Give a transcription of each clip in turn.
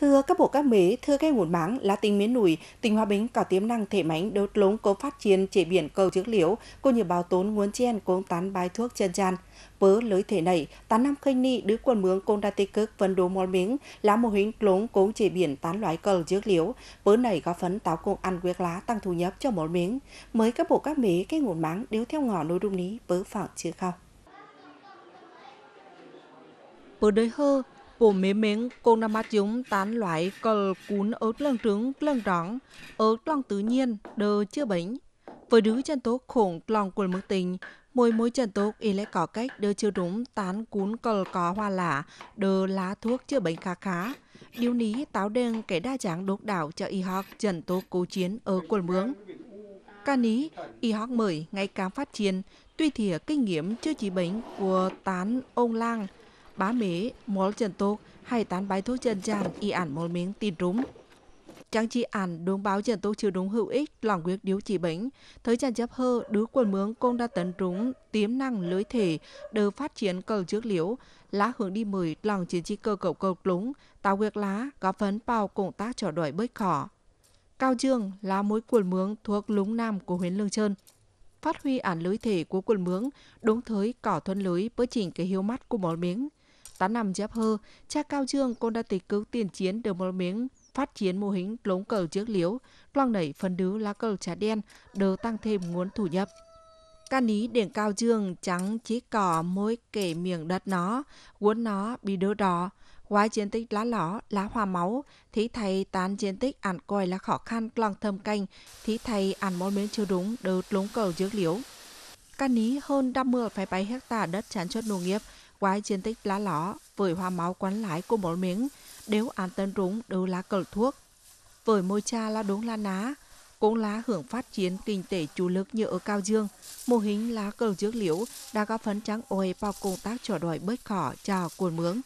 Thưa các bộ các mế, thưa các nguồn máng là tỉnh miền núi, tỉnh Hòa Bình có tiềm năng thể mạnh đốt lống có phát triển chế biến cầu dược liễu, cũng như bảo tồn nguồn chen cũng tán bài thuốc chân gian. Với lợi thế này, tán năm khinh ni đứa quân mướng cũng đã tích cực vận động món miếng là mô hình lống cũng chế biến tán loại cầu dược liễu. Với này góp phấn tạo công ăn quyết lá tăng thu nhập cho món miếng. Mới các bộ các mế cái nguồn máng đều theo ngõ nội dung ní với phẳng chưa khao. Bữa đời hơ, bộ mế miếng cô nằm mắt chúng tán loại cờ cún ớt lăng trứng, lăng trắng, ớt lăng tự nhiên, đờ chưa bánh. Với đứa chân tốt khủng lòng quần mức tình, môi chân tốt y lấy có cách đờ chưa đúng tán cún cờ có hoa lạ, đờ lá thuốc chưa bệnh khá khá. Điều ní táo đen kẻ đa dạng độc đảo cho y học trần tốt cố chiến ở quần mướng. Ca ní, y học mới ngày càng phát triển, tuy thìa kinh nghiệm chưa chỉ bệnh của tán ông lang, bá mế, món chân tốt hay tán bài thuốc chân gian y ản món miếng tin trúng. Chẳng chỉ ản đúng báo chân tốt chưa đúng hữu ích lòng quyết điều trị bệnh, thời gian chấp hơ đứa quần mướng cũng đã tấn trúng tiềm năng lưới thể đờ phát triển cầu trước liễu, lá hướng đi mười lòng chiến trị cơ cầu lúng, tạo việc lá góp phấn bao công tác trò đuổi bớt khó. Cao Dương là mối quần mướng thuộc lúng nam của huyện Lương Sơn. Phát huy ản lưới thể của quần mướng đúng thời cỏ thuần lưới với chỉnh cái hiếu mắt của món miếng. Tá nằm giáp hơ, cha Cao Dương cũng đã tích cực tiền chiến được món miếng phát triển mô hình lống cờ trước liễu, loang đẩy phần đứ lá cờ trà đen, đỡ tăng thêm nguồn thu nhập. Ca ní đền Cao Dương trắng chỉ cỏ mối kể miệng đất nó, cuốn nó bị đỡ đỏ, ngoài chiến tích lá lỏ, lá hoa máu, thì thầy tán chiến tích ản coi là khó khăn lòng thâm canh, thì thầy ản món miếng chưa đúng đỡ lống cờ trước liễu. Ca ní hơn 50,7 hecta đất sản xuất nông nghiệp, ngoài diện tích lá ló với hoa máu quán lái của món miếng đều an tân rúng đều lá cờ thuốc. Với môi cha là đúng lá ná, cũng lá hưởng phát triển kinh tế chủ lực như ở Cao Dương, mô hình lá cờ dược liễu đã góp phấn trắng ôi vào công tác trò đòi bớt khó cho cuồn mướng.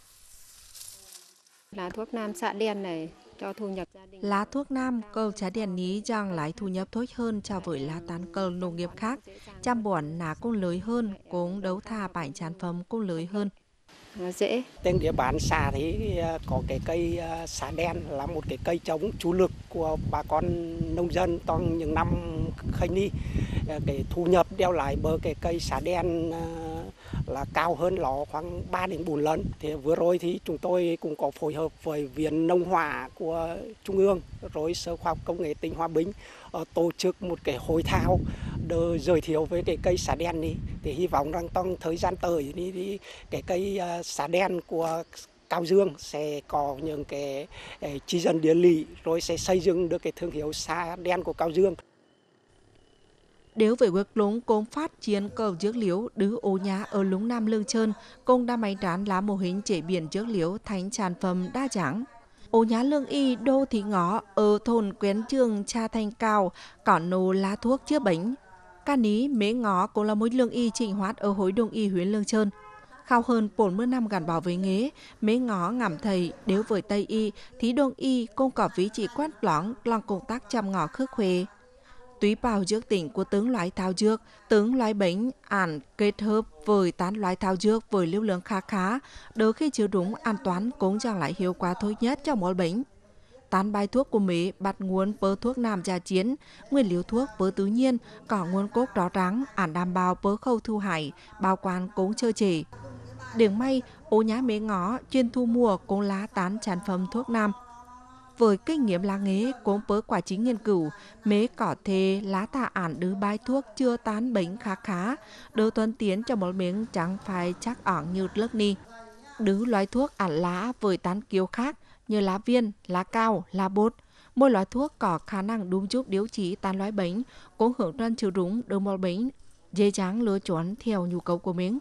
Lá thuốc nam xạ đen này cho thu nhập gia đình. Lá thuốc nam cầu trái đèn ní rằng lại thu nhập tốt hơn so với lá tán cờ nông nghiệp khác. Chăm bón ná cũng lưới hơn, cũng đấu thà bản sản phẩm cũng lưới hơn. Nó dễ. Trên địa bàn xã thì có cái cây xả đen là một cái cây trồng chủ lực của bà con nông dân trong những năm khanh ni. Cái thu nhập đeo lại bờ cái cây xả đen là cao hơn nó khoảng 3 đến 4 lần. Thì vừa rồi thì chúng tôi cũng có phối hợp với Viện Nông Hóa của Trung ương rồi Sở Khoa học Công nghệ tỉnh Hòa Bình tổ chức một cái hội thảo để giới thiệu về cái cây xả đen này. Thì hy vọng rằng trong thời gian tới thì cái cây xả đen của Cao Dương sẽ có những cái chỉ dẫn địa lý rồi sẽ xây dựng được cái thương hiệu xả đen của Cao Dương. Nếu với việc lúng cũng phát triển cầu dược liễu đứ ô nhá ở lúng Nam Lương Sơn, cũng đã máy trán lá mô hình chế biến dược liễu thành sản phẩm đa dạng. Ô nhá Lương Y đô thị ngõ ở thôn Quén Trường Cha Thanh Cao có nô lá thuốc chữa bệnh. Ca ní mế ngõ cũng là mối lương y trịnh hoát ở hối đông y huyện Lương Sơn. Khao hơn 40 năm gắn bó với nghề, mế ngõ ngảm thầy nếu với Tây y thì đông y cũng có vị trí quan trọng lòng công tác chăm ngõ khước khuê. Túy bào dược tỉnh của tướng loại thảo dược, tướng loại bệnh ản kết hợp với tán loại thảo dược với lưu lượng khá, đỡ khi chứa đúng an toàn cũng chẳng lại hiệu quả thôi nhất cho mỗi bệnh. Tán bài thuốc của Mỹ bắt nguồn bơ thuốc nam gia chiến, nguyên liệu thuốc bơ tự nhiên, có nguồn gốc rõ ràng, ản đảm bảo bơ khâu thu hải, bảo quản cũng chơi chỉ. Điểm may, ô nhá mế ngõ chuyên thu mua cũng lá tán sản phẩm thuốc nam. Với kinh nghiệm lá nghề cũng với quả chính nghiên cứu, mế có thể lá tà ản đứ bài thuốc chưa tán bệnh khá, đỡ tuân tiến cho một miếng chẳng phải chắc ỏng như lớp ni. Đứ loại thuốc ản lá với tán kiếu khác như lá viên, lá cao, lá bột. Mỗi loại thuốc có khả năng đúng giúp điều trị tán loại bệnh, cũng hưởng đơn chịu đúng đỡ một bệnh, dễ dàng lựa chọn theo nhu cầu của mình.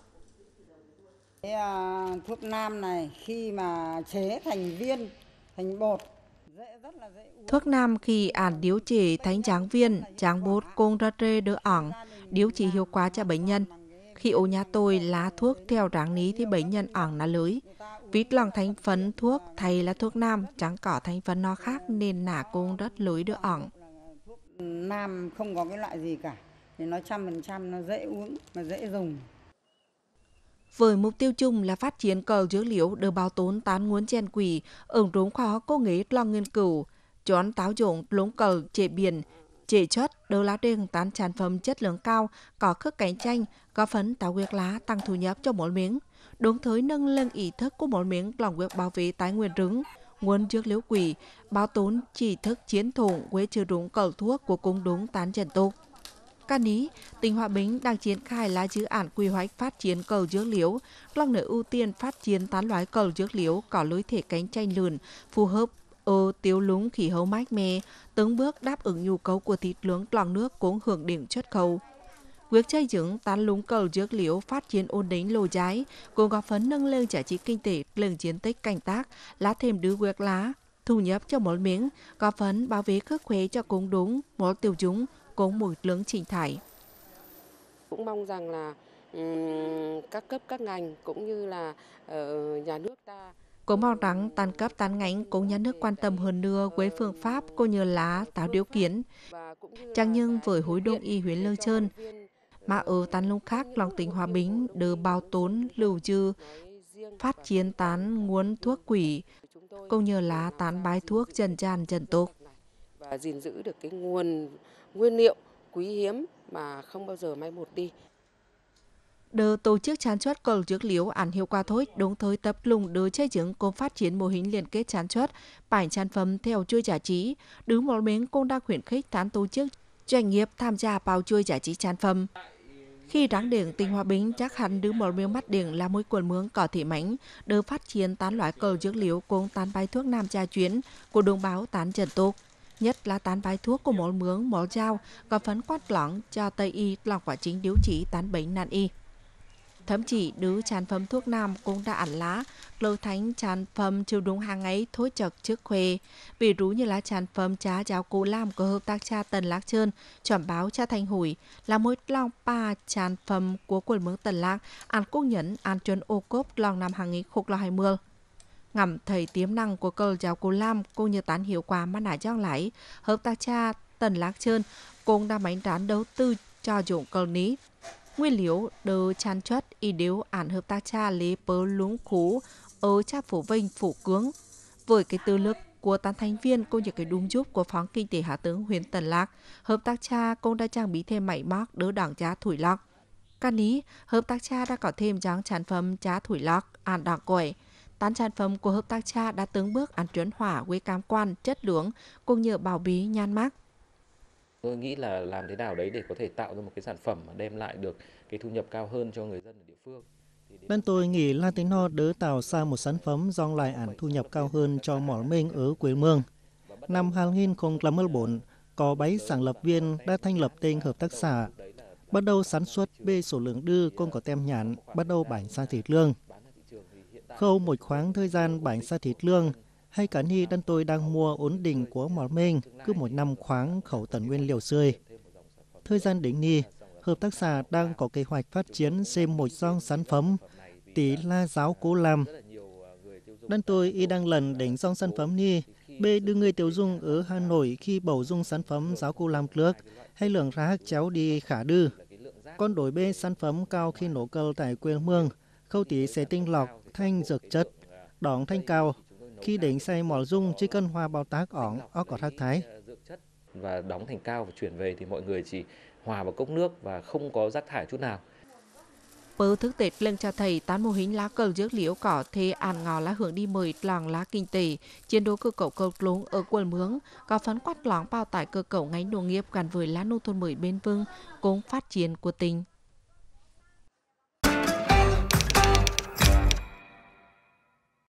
Thuốc nam này khi mà chế thành viên, thành bột, thuốc nam khi ản điều trị thành tráng viên, tráng bột cùng ra trê đỡ ỏng, điều trị hiệu quả cho bệnh nhân. Khi ô nhà tôi lá thuốc theo ráng ní thì bệnh nhân ỏng là lưới. Vì lòng thành phấn thuốc thầy là thuốc nam, chẳng có thành phấn nó khác nên nả cũng rất lưới đỡ ỏng. Thuốc nam không có cái loại gì cả, thì nó 100% nó dễ uống, mà dễ dùng. Với mục tiêu chung là phát triển cầu dữ liệu được bảo tồn tán nguồn gen quỷ, ứng dụng khoa học công nghệ lòng nghiên cứu, chọn táo dụng lống cầu chế biến, chế chất đều là đền tán sản phẩm chất lượng cao, có sức cạnh tranh, góp phần tạo việc lá tăng thu nhập cho mỗi miếng, đồng thời nâng lên ý thức của mỗi miếng lòng việc bảo vệ tài nguyên rừng, nguồn dược liệu quỷ, bảo tồn chỉ thức chiến thủng với chưa đúng cầu thuốc của cung đúng tán dân tộc. Cả ní, tỉnh Hòa Bình đang triển khai là dự án quy hoạch phát triển cầu dược liệu, lòng nơi ưu tiên phát triển tán loại cầu dược liệu có lợi thế cạnh tranh lớn, phù hợp ở tiêu lúng khí hậu mát mẻ, từng bước đáp ứng nhu cầu của thị trường lòng nước cũng hưởng điểm xuất khẩu. Việc xây dựng tán lúng cầu dược liệu phát triển ổn định lâu dài, cũng góp phần nâng lên giá trị kinh tế, lượng diện tích canh tác, lá thêm đứa việc lá, thu nhập cho mỗi miếng, góp phần bảo vệ sức khỏe cho cũng đúng, mỗi tiêu dùng, cũng một lượng sinh thái. Cũng mong rằng là các cấp các ngành cũng như là nhà nước ta cũng mong rằng tàn cấp tán ngành cũng nhà nước quan tâm hơn nữa với phương pháp cũng như là tạo điều kiện. Chẳng nhưng với hội đồng y huyện Lương Sơn, mà ở tán lông khác lòng tỉnh Hòa Bình được bảo tồn lưu trữ phát triển tán nguồn thuốc quỷ cũng như là tán bài thuốc dân gian dân tộc và gìn giữ được cái nguồn nguyên liệu quý hiếm mà không bao giờ mai một đi. Đưa tổ chức sản xuất cầu dược liệu ăn hiệu quả thôi, đồng thời tập trung đưa xây dựng cùng phát triển mô hình liên kết sản xuất, bản sản phẩm theo chuỗi giá trị. Đứng một bên cũng đang khuyến khích các tổ chức doanh nghiệp tham gia vào chuỗi giá trị sản phẩm. Khi đáng điểm tỉnh Hòa Bình chắc hẳn đứng một bên mắt điểm là mối quần mướn có thể mánh, đưa phát triển tán loại cầu dược liệu cùng tán bài thuốc nam gia chuyến của đồng bào tán dân tộc. Nhất là tán bài thuốc của mỗi mướn, mỗi dao, góp phần quát lỏng cho Tây Y lòng quá trình điều trị tán bệnh nan y. Thậm chí đứa sản phẩm thuốc nam cũng đã ăn lá, lơ thánh sản phẩm chịu đúng hàng ấy thối chật trước khoe. Ví dụ như là sản phẩm trà giáo Cú Lam của hợp tác cha Tân Lạc Sơn, chọn báo cha Thanh Hủi là một lòng ba sản phẩm của quần mướn Tân Lạc, ăn quốc nhẫn, ăn chuẩn ô cốp lòng năm 2020. Ngắm thấy tiềm năng của cầu giáo Cú Lam cũng như tán hiệu quả mà nãy giang lại, hợp tác cha Tân Lạc Sơn cũng đã mạnh trán đầu tư cho dụng cầu ní. Nguyên liệu đồ sản xuất y điếu ảnh hợp tác cha lê bớ lúng khú ở cha Phổ Vinh, Phổ Cướng. Với cái tư lực của tán thành viên cũng như cái đúng giúp của phóng kinh tế hạ tướng huyện Tân Lạc, hợp tác cha cũng đã trang bị thêm máy móc đỡ đảng giá thủy lọc. Cả ní, hợp tác cha đã có thêm dáng sản phẩm giá thủy lọc, ăn đảng quẩy. Tán sản phẩm của hợp tác cha đã từng bước ăn chuẩn hỏa với cam quan, chất lượng cũng như bảo bí nhan mác. Tôi nghĩ là làm thế nào đấy để có thể tạo ra một cái sản phẩm mà đem lại được cái thu nhập cao hơn cho người dân ở địa phương. Bên tôi nghĩ là tính nó đỡ tạo ra một sản phẩm dòng lại ảnh thu nhập cao hơn cho mọi mình ở quê mương. Năm 2014, có 7 sáng lập viên đã thành lập tên hợp tác xã. Bắt đầu sản xuất bê số lượng đưa cũng có tem nhãn, bắt đầu bánh xa thịt lương. Khâu một khoảng thời gian bánh xa thịt lương, hay cả ni đan tôi đang mua ổn định của mọi mình cứ một năm khoáng khẩu tận nguyên liệu sươi. Thời gian đến ni, hợp tác xã đang có kế hoạch phát triển thêm một dòng sản phẩm tí la giáo Cú Lam. Đan tôi y đang lần đến dòng sản phẩm ni, bê đưa người tiêu dùng ở Hà Nội khi bầu dung sản phẩm giáo Cú Lam nước hay lượng rác chéo đi khả đư. Còn đối bê sản phẩm cao khi nổ cơ tại quê mương, khâu tí sẽ tinh lọc, thanh dược chất, đón thanh cao. Khi đến xây mỏ dung chỉ cần hòa bao tác ỏng, có rác thái. Và đóng thành cao và chuyển về thì mọi người chỉ hòa vào cốc nước và không có rác thải chút nào. Bờ thực tế lần cho thầy tán mô hình lá cầu dược liệu có thể ăn ngò lá hưởng đi mời làng lá kinh tế, chiến đấu cơ cấu cầu lúng ở quần mướn, có phấn quát lóng bao tải cơ cấu ngành nông nghiệp gắn với lá nông thôn mới bền vững, cũng phát triển của tỉnh.